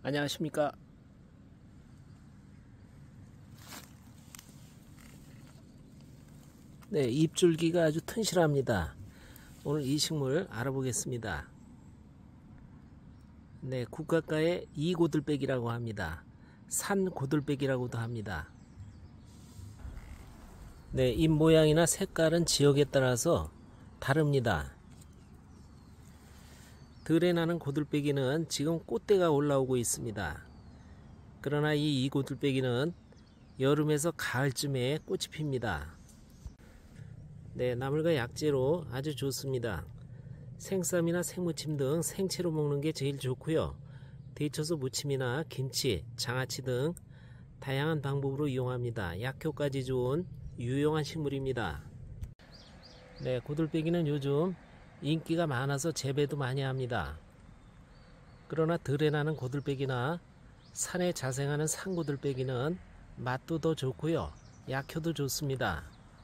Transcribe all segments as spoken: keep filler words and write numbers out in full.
안녕하십니까. 네, 잎줄기가 아주 튼실합니다. 오늘 이 식물 알아보겠습니다. 네, 국가가의 이고들빼기라고 합니다. 산고들빼기라고도 합니다. 네, 잎 모양이나 색깔은 지역에 따라서 다릅니다. 들에 나는 고들빼기는 지금 꽃대가 올라오고 있습니다. 그러나 이 이고들빼기는 여름에서 가을쯤에 꽃이 핍니다. 네, 나물과 약재로 아주 좋습니다. 생쌈이나 생무침 등 생채로 먹는 게 제일 좋고요. 데쳐서 무침이나 김치, 장아찌 등 다양한 방법으로 이용합니다. 약효까지 좋은 유용한 식물입니다. 네, 고들빼기는 요즘 인기가 많아서 재배도 많이 합니다. 그러나 들에 나는 고들빼기나 산에 자생하는 산고들빼기는 맛도 더 좋고요. 약효도 좋습니다.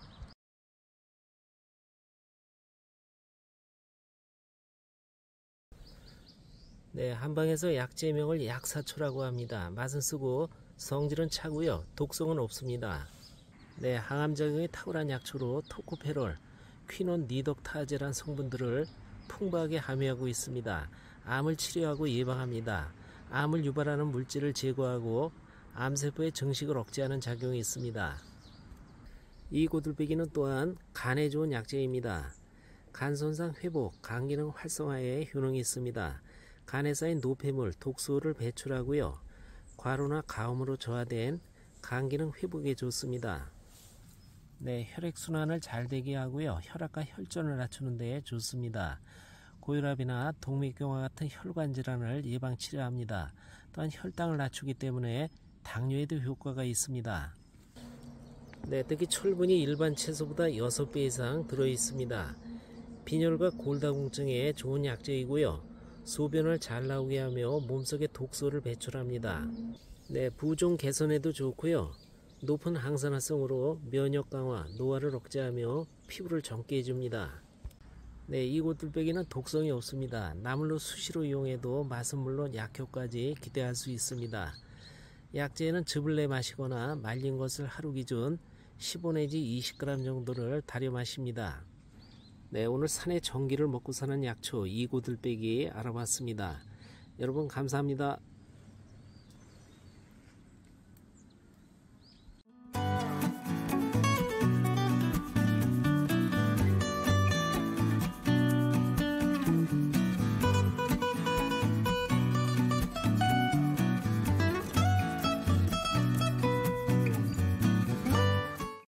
네, 한방에서 약재명을 약사초라고 합니다. 맛은 쓰고 성질은 차고요. 독성은 없습니다. 네, 항암작용이 탁월한 약초로 토코페롤, 퀴논, 니독타제란 성분들을 풍부하게 함유하고 있습니다. 암을 치료하고 예방합니다. 암을 유발하는 물질을 제거하고 암세포의 증식을 억제하는 작용이 있습니다. 이 고들빼기는 또한 간에 좋은 약재입니다. 간 손상 회복, 간 기능 활성화에 효능이 있습니다. 간에 쌓인 노폐물, 독소를 배출하고요. 과로나 가음으로 저하된 간 기능 회복에 좋습니다. 네, 혈액순환을 잘 되게 하고요. 혈압과 혈전을 낮추는 데 좋습니다. 고혈압이나 동맥경화 같은 혈관 질환을 예방 치료합니다. 또한 혈당을 낮추기 때문에 당뇨에도 효과가 있습니다. 네, 특히 철분이 일반 채소보다 여섯 배 이상 들어 있습니다. 빈혈과 골다공증에 좋은 약재이고요. 소변을 잘 나오게 하며 몸속에 독소를 배출합니다. 네, 부종 개선에도 좋고요. 높은 항산화성으로 면역 강화, 노화를 억제하며 피부를 젊게 해줍니다. 네, 이 고들빼기는 독성이 없습니다. 나물로 수시로 이용해도 맛은 물론 약효까지 기대할 수 있습니다. 약재에는 즙을 내 마시거나 말린 것을 하루 기준 십오 내지 이십 그램 정도를 달여 마십니다. 네, 오늘 산의 전기를 먹고 사는 약초 이 고들빼기 알아봤습니다. 여러분 감사합니다.